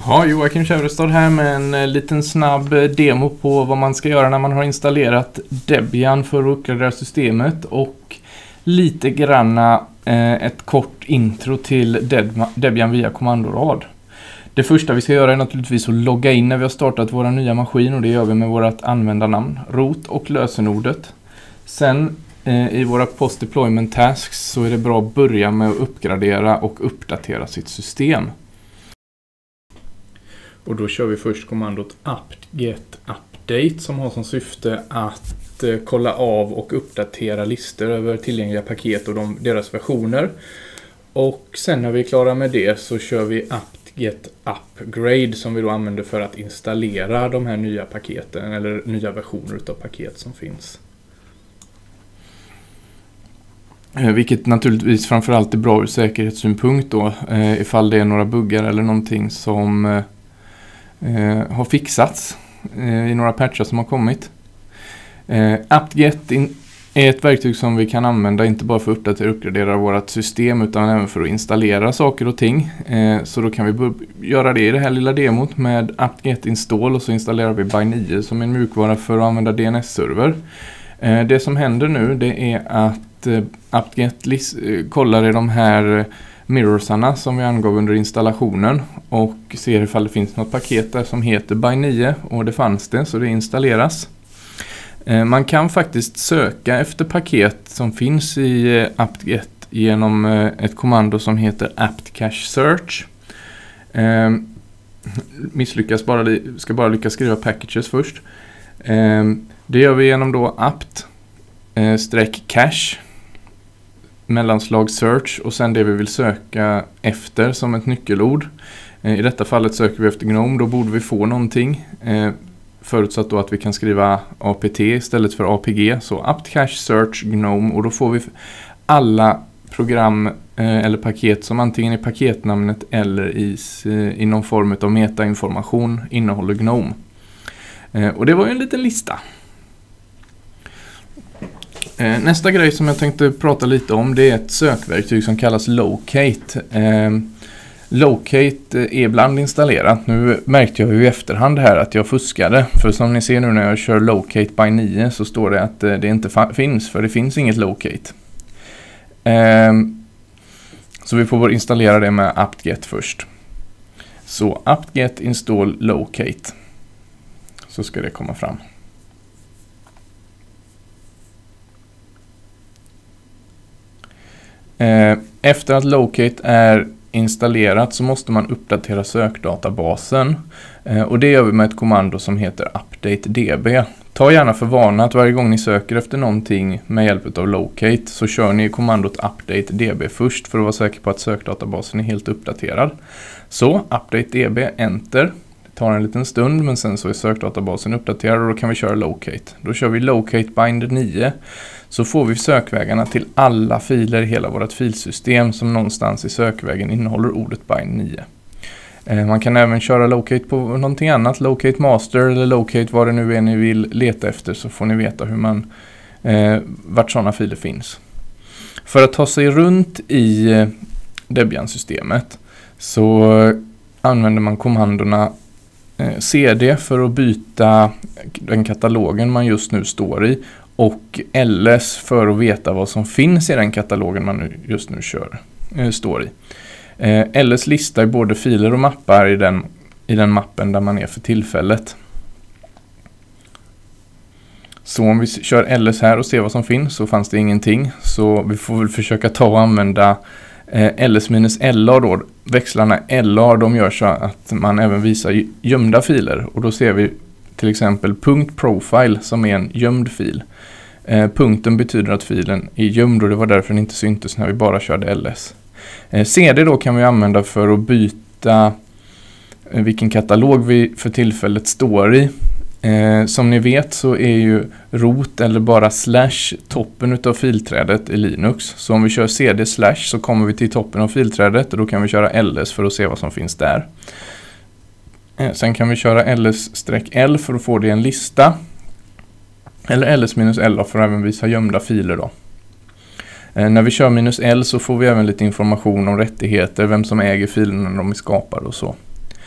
Ja, Joakim Kävrestad här med en liten snabb demo på vad man ska göra när man har installerat Debian för att uppgradera systemet och lite granna ett kort intro till Debian via kommandorad. Det första vi ska göra är naturligtvis att logga in när vi har startat våra nya maskin, och det gör vi med vårt användarnamn, rot och lösenordet. Sen i våra post-deployment tasks så är det bra att börja med att uppgradera och uppdatera sitt system. Och då kör vi först kommandot apt-get update som har som syfte att kolla av och uppdatera listor över tillgängliga paket och deras versioner. Och sen när vi är klara med det så kör vi apt-get upgrade som vi då använder för att installera de här nya paketen eller nya versioner av paket som finns. Vilket naturligtvis framförallt är bra ur säkerhetssynpunkt då, ifall det är några buggar eller någonting som har fixats i några patchar som har kommit. apt-get är ett verktyg som vi kan använda inte bara för att uppdatera och uppgradera vårt system utan även för att installera saker och ting. Så då kan vi göra det i det här lilla demot med apt-get install, och så installerar vi by9 som en mjukvara för att använda DNS-server. Det som händer nu, det är att apt-get kollar i de här mirrorsarna som vi angav under installationen och ser ifall det finns något paket där som heter by9, och det fanns det, så det installeras. Man kan faktiskt söka efter paket som finns i apt-get genom ett kommando som heter apt-cache search. Ska bara lyckas skriva packages först. Det gör vi genom då apt-cache mellanslag search och sen det vi vill söka efter som ett nyckelord. I detta fallet söker vi efter GNOME, då borde vi få någonting. Förutsatt då att vi kan skriva apt istället för apg, så apt-cache search GNOME, och då får vi alla program eller paket som antingen i paketnamnet eller i någon form av metainformation innehåller GNOME. Och det var ju en liten lista. Nästa grej som jag tänkte prata lite om, det är ett sökverktyg som kallas Locate. Locate är ibland installerat. Nu märkte jag ju i efterhand här att jag fuskade. För som ni ser nu när jag kör Locate by9 så står det att det inte finns, för det finns inget Locate. Så vi får installera det med apt-get först. Så apt-get install Locate. Så ska det komma fram. Efter att Locate är installerat så måste man uppdatera sökdatabasen, och det gör vi med ett kommando som heter updatedb. Ta gärna för vana att varje gång ni söker efter någonting med hjälp av Locate så kör ni kommandot updatedb först för att vara säker på att sökdatabasen är helt uppdaterad. Så updatedb, enter. Det tar en liten stund, men sen så är sökdatabasen uppdaterad och då kan vi köra Locate. Då kör vi Locate bind 9. Så får vi sökvägarna till alla filer i hela vårt filsystem som någonstans i sökvägen innehåller ordet bind 9. Man kan även köra Locate på någonting annat, Locate master eller Locate vad det nu är ni vill leta efter, så får ni veta hur vart sådana filer finns. För att ta sig runt i Debian-systemet så använder man kommandona cd för att byta den katalogen man just nu står i, och ls för att veta vad som finns i den katalogen man just nu står i. ls listar både filer och mappar i den mappen där man är för tillfället. Så om vi kör ls här och ser vad som finns, så fanns det ingenting. Så vi får väl försöka ta och använda ls-la då. Växlarna la, de gör så att man även visar gömda filer, och då ser vi till exempel .profile som är en gömd fil. Punkten betyder att filen är gömd, och det var därför den inte syntes när vi bara körde ls. cd då kan vi använda för att byta vilken katalog vi för tillfället står i. Som ni vet så är ju rot eller bara slash toppen utav filträdet i Linux. Så om vi kör cd slash så kommer vi till toppen av filträdet, och då kan vi köra ls för att se vad som finns där. Sen kan vi köra ls-l för att få det i en lista. Eller ls-l för att även visa gömda filer då. När vi kör -l så får vi även lite information om rättigheter, vem som äger filerna när de är skapade och så.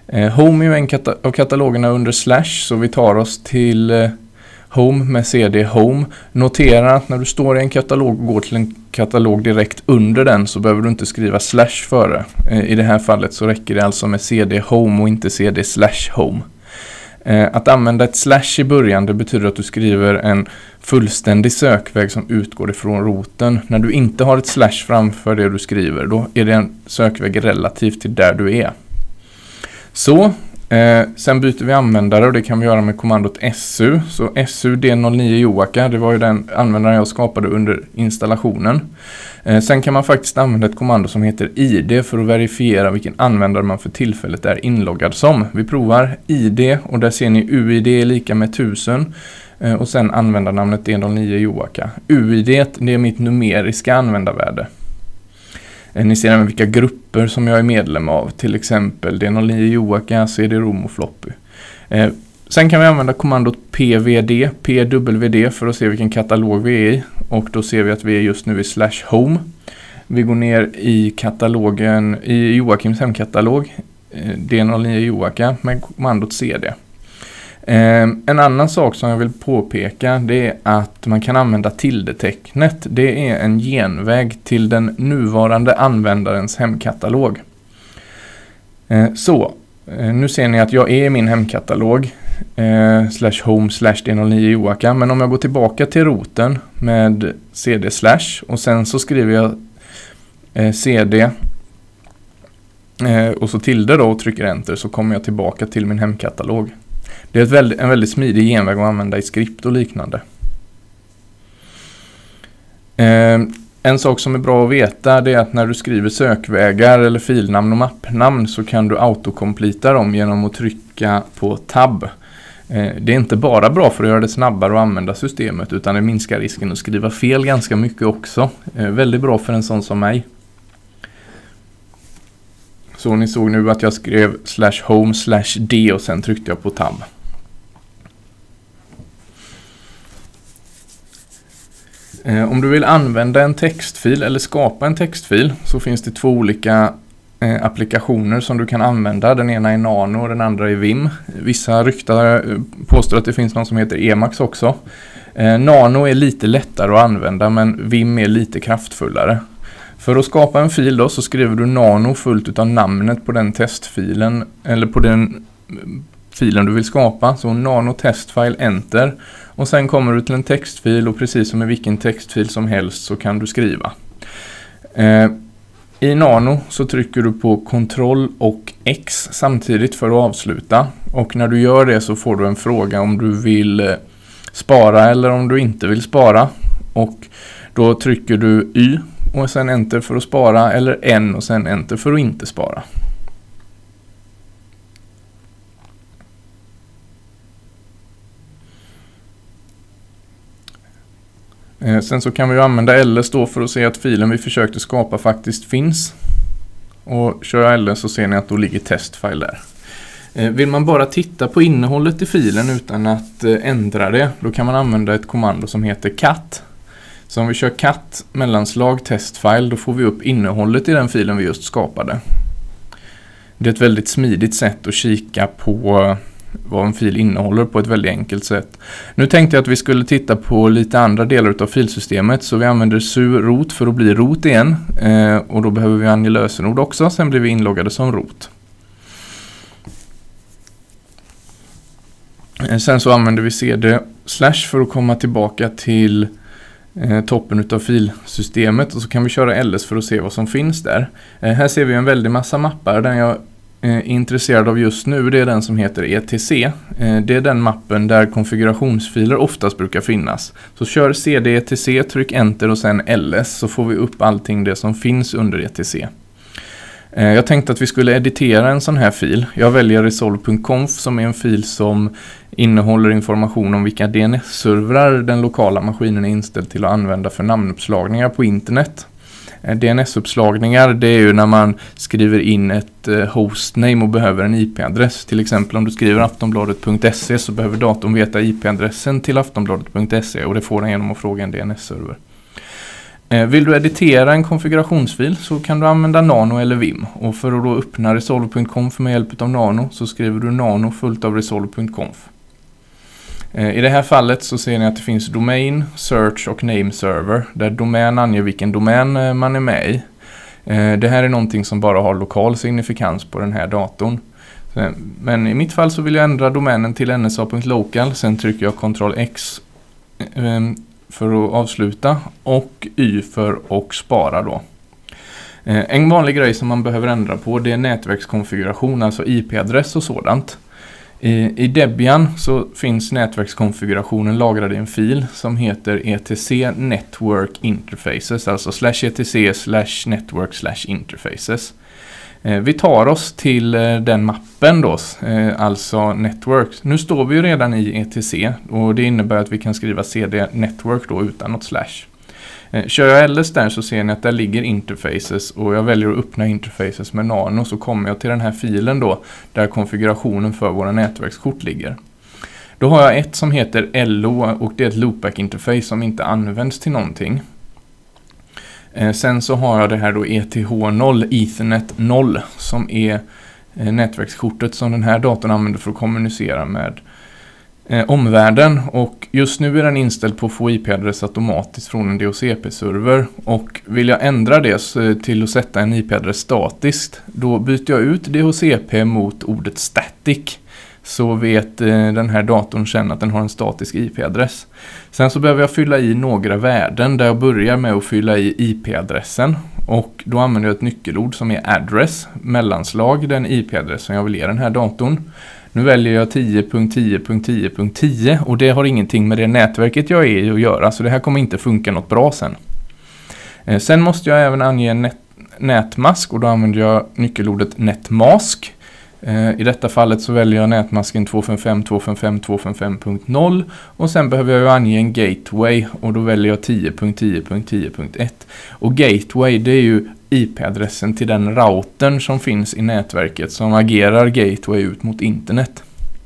Home är ju en av katalogerna under slash, så vi tar oss till Home med cd Home. Notera att när du står i en katalog och går till en katalog direkt under den så behöver du inte skriva slash före. I det här fallet så räcker det alltså med cd Home och inte cd slash Home. Att använda ett slash i början, det betyder att du skriver en fullständig sökväg som utgår ifrån roten. När du inte har ett slash framför det du skriver, då är det en sökväg relativt till där du är. Så, sen byter vi användare och det kan vi göra med kommandot su. Så su d09 Joaka, det var ju den användare jag skapade under installationen. Sen kan man faktiskt använda ett kommando som heter id för att verifiera vilken användare man för tillfället är inloggad som. Vi provar id och där ser ni uid är lika med 1000 och sen användarnamnet d09 Joaka. Uid det är mitt numeriska användarvärde. Ni ser även vilka grupper som jag är medlem av, till exempel D09 Joaka, CD-ROM och floppy. Sen kan vi använda kommandot pwd för att se vilken katalog vi är i, och då ser vi att vi är just nu i /home. Vi går ner i katalogen, i Joakims hemkatalog, D09 Joaka med kommandot cd. En annan sak som jag vill påpeka, det är att man kan använda tildetecknet. Det är en genväg till den nuvarande användarens hemkatalog. Så, nu ser ni att jag är i min hemkatalog /home /d09 Joaka, men om jag går tillbaka till roten med cd/ och sen så skriver jag cd och så tilde då och trycker enter, så kommer jag tillbaka till min hemkatalog. Det är en väldigt smidig genväg att använda i skript och liknande. En sak som är bra att veta, det är att när du skriver sökvägar eller filnamn och mappnamn så kan du autocompleta dem genom att trycka på tab. Det är inte bara bra för att göra det snabbare att använda systemet, utan det minskar risken att skriva fel ganska mycket också. Väldigt bra för en sån som mig. Så ni såg nu att jag skrev /home /d och sen tryckte jag på tab. Om du vill använda en textfil eller skapa en textfil så finns det två olika applikationer som du kan använda. Den ena är Nano och den andra är Vim. Vissa ryktare påstår att det finns någon som heter Emacs också. Nano är lite lättare att använda, men Vim är lite kraftfullare. För att skapa en fil då så skriver du Nano fullt utav namnet på den testfilen eller på den filen du vill skapa. Så Nano testfile enter, och sen kommer du till en textfil och precis som i vilken textfil som helst så kan du skriva. I Nano så trycker du på Ctrl och X samtidigt för att avsluta, och när du gör det så får du en fråga om du vill spara eller om du inte vill spara, och då trycker du Y och sen enter för att spara, eller N och sen enter för att inte spara. Sen så kan vi använda ls då för att se att filen vi försökte skapa faktiskt finns. Och kör jag ls så ser ni att då ligger testfile där. Vill man bara titta på innehållet i filen utan att ändra det, då kan man använda ett kommando som heter cat. Så om vi kör cat mellanslag testfile, då får vi upp innehållet i den filen vi just skapade. Det är ett väldigt smidigt sätt att kika på vad en fil innehåller på ett väldigt enkelt sätt. Nu tänkte jag att vi skulle titta på lite andra delar av filsystemet, så vi använder su root för att bli root igen, och då behöver vi ange lösenord också, sen blir vi inloggade som root. Sen så använder vi cd/ för att komma tillbaka till toppen utav filsystemet, och så kan vi köra ls för att se vad som finns där. Här ser vi en väldig massa mappar. Den jag är intresserad av just nu, det är den som heter etc. Det är den mappen där konfigurationsfiler oftast brukar finnas. Så kör cd etc, tryck enter och sen ls, så får vi upp allting det som finns under etc. Jag tänkte att vi skulle editera en sån här fil. Jag väljer resolve.conf som är en fil som innehåller information om vilka DNS-servrar den lokala maskinen är inställd till att använda för namnuppslagningar på internet. DNS-uppslagningar, det är ju när man skriver in ett hostname och behöver en IP-adress. Till exempel om du skriver aftonbladet.se så behöver datorn veta IP-adressen till aftonbladet.se, och det får den genom att fråga en DNS-server. Vill du editera en konfigurationsfil så kan du använda nano eller vim. Och för att då öppna resolve.conf med hjälp av nano så skriver du nano fullt av resolve.conf. I det här fallet så ser ni att det finns domain, search och name server. Där domän anger vilken domän man är med i. Det här är någonting som bara har lokal signifikans på den här datorn. Men i mitt fall så vill jag ändra domänen till nsa.local. Sen trycker jag Ctrl X för att avsluta och Y för att spara då. En vanlig grej som man behöver ändra på det är nätverkskonfiguration, alltså IP-adress och sådant. I Debian så finns nätverkskonfigurationen lagrad i en fil som heter etc network interfaces, alltså /etc/network/interfaces. Vi tar oss till den mappen då, alltså network. Nu står vi ju redan i etc och det innebär att vi kan skriva cd network då utan något slash. Kör jag ls där så ser ni att där ligger interfaces och jag väljer att öppna interfaces med nano, så kommer jag till den här filen då där konfigurationen för våra nätverkskort ligger. Då har jag ett som heter LO och det är ett loopback interface som inte används till någonting. Sen så har jag det här då ETH0, Ethernet 0, som är nätverkskortet som den här datorn använder för att kommunicera med omvärlden, och just nu är den inställd på att få IP-adress automatiskt från en DHCP-server, och vill jag ändra det till att sätta en IP-adress statiskt, då byter jag ut DHCP mot ordet static, så vet den här datorn sen att den har en statisk IP-adress. Sen så behöver jag fylla i några värden där jag börjar med att fylla i IP-adressen, och då använder jag ett nyckelord som är address, mellanslag den IP-adressen jag vill ge den här datorn. Nu väljer jag 10.10.10.10 och det har ingenting med det nätverket jag är i att göra, så det här kommer inte funka något bra sen. Sen måste jag även ange en nätmask, och då använder jag nyckelordet netmask. I detta fallet så väljer jag nätmasken 255.255.255.0 och sen behöver jag ange en gateway, och då väljer jag 10.10.10.1. Och gateway, det är ju IP-adressen till den routern som finns i nätverket som agerar gateway ut mot internet.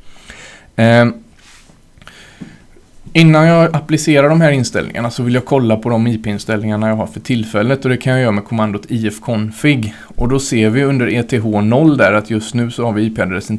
Innan jag applicerar de här inställningarna så vill jag kolla på de IP-inställningarna jag har för tillfället, och det kan jag göra med kommandot ifconfig. Och då ser vi under ETH0 där att just nu så har vi IP-adressen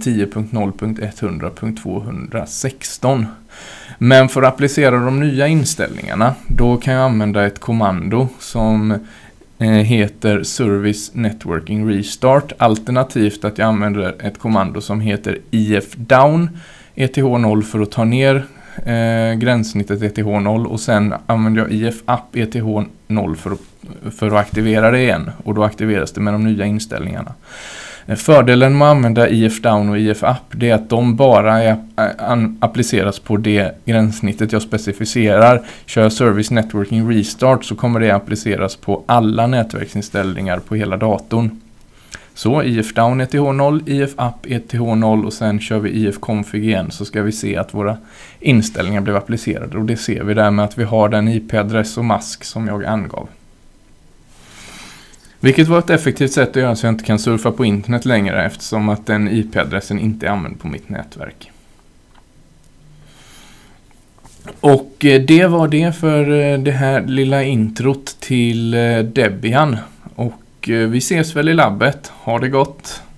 10.0.100.216. Men för att applicera de nya inställningarna, då kan jag använda ett kommando som heter Service Networking Restart, alternativt att jag använder ett kommando som heter ifdown ETH0 för att ta ner gränssnittet ETH0, och sen använder jag ifup ETH0 för att aktivera det igen, och då aktiveras det med de nya inställningarna. Fördelen med att använda ifdown och ifup det är att de bara appliceras på det gränssnittet jag specificerar. Kör jag Service Networking Restart så kommer det appliceras på alla nätverksinställningar på hela datorn. Så ifdown ETH0, ifup ETH0 och sen kör vi ifconfig igen, så ska vi se att våra inställningar blev applicerade, och det ser vi där med att vi har den IP-adress och mask som jag angav. Vilket var ett effektivt sätt att göra så jag inte kan surfa på internet längre, eftersom att den IP-adressen inte är använd på mitt nätverk. Och det var det för det här lilla introt till Debian. Och vi ses väl i labbet. Ha det gott!